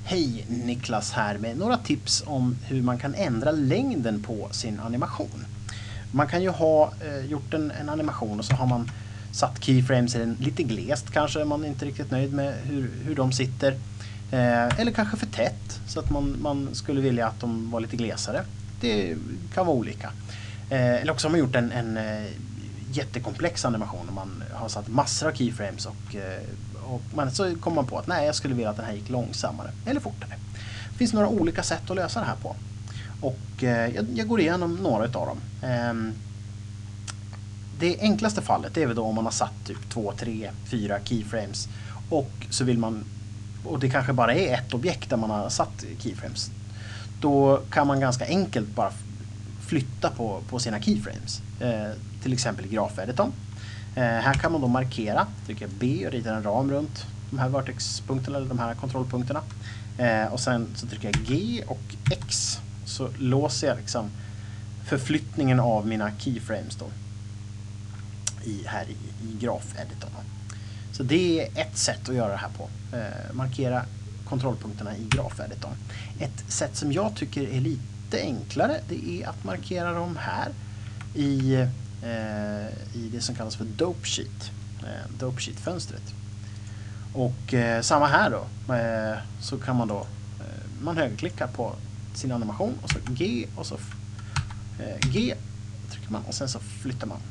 Hej, Niklas här med några tips om hur man kan ändra längden på sin animation. Man kan ju ha gjort en animation och så har man satt keyframes lite glest, kanske man är inte riktigt nöjd med hur de sitter. Eller kanske för tätt så att man skulle vilja att de var lite glesare. Det kan vara olika. Eller också har man gjort en jättekomplex animation och man har satt massor av keyframes och så kommer man på att nej, jag skulle vilja att den här gick långsammare eller fortare. Det finns några olika sätt att lösa det här på. Och jag går igenom några utav dem. Det enklaste fallet är väl då om man har satt typ 2, 3, 4 keyframes och så vill man, och det kanske bara är ett objekt där man har satt keyframes. Då kan man ganska enkelt bara flytta på sina keyframes. Till exempel i grafeditorn. Här kan man då markera, trycka B och rita en ram runt de här vertexpunkterna eller de här kontrollpunkterna. Och sen så trycker jag G och X, så låser jag liksom förflyttningen av mina keyframes då här i grafeditorn. Så det är ett sätt att göra det här på. Markera kontrollpunkterna i grafeditorn. Ett sätt som jag tycker är lite enklare, det är att markera dem här i det som kallas för dope sheet-fönstret. Och samma här då, så kan man då man högerklickar på sin animation och så G och så G trycker man och sen så flyttar man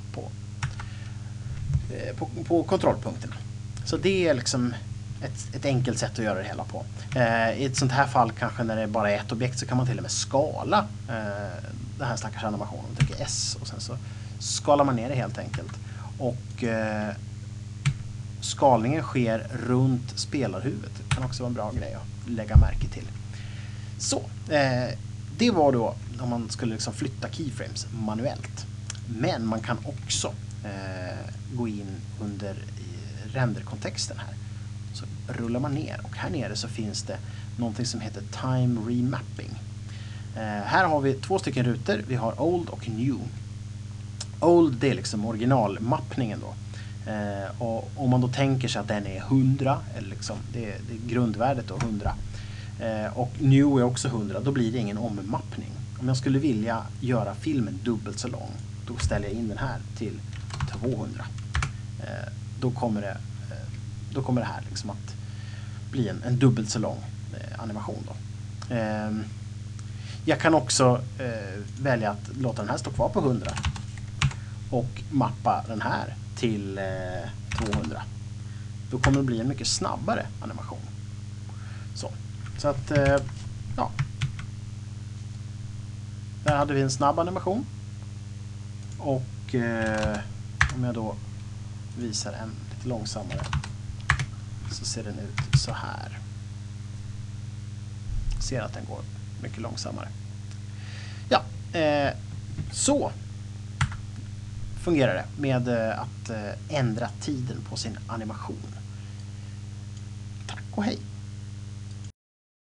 på kontrollpunkterna. Så det är liksom ett enkelt sätt att göra det hela på. I ett sånt här fall kanske när det bara är ett objekt så kan man till och med skala den här stackars animationen. Trycker S och sen så skalar man ner det helt enkelt. Och skalningen sker runt spelarhuvudet. Det kan också vara en bra grej att lägga märke till. Så, det var då om man skulle liksom flytta keyframes manuellt. Men man kan också gå in under renderkontexten här. Så rullar man ner och här nere så finns det någonting som heter time remapping. Här har vi 2 stycken rutor. Vi har old och new. Old, det är liksom originalmappningen då. Och om man då tänker sig att den är 100, eller liksom, det är grundvärdet då 100. Och new är också 100, då blir det ingen ommappning. Om jag skulle vilja göra filmen dubbelt så lång, då ställer jag in den här till 200. Då kommer det här liksom att bli en dubbelt så lång animation då. Jag kan också välja att låta den här stå kvar på 100 och mappa den här till 200. Då kommer det bli en mycket snabbare animation. Så att ja. Där hade vi en snabb animation. Och om jag då visar en lite långsammare så ser den ut så här. Ser att den går mycket långsammare. Ja, så fungerar det med att ändra tiden på sin animation. Tack och hej!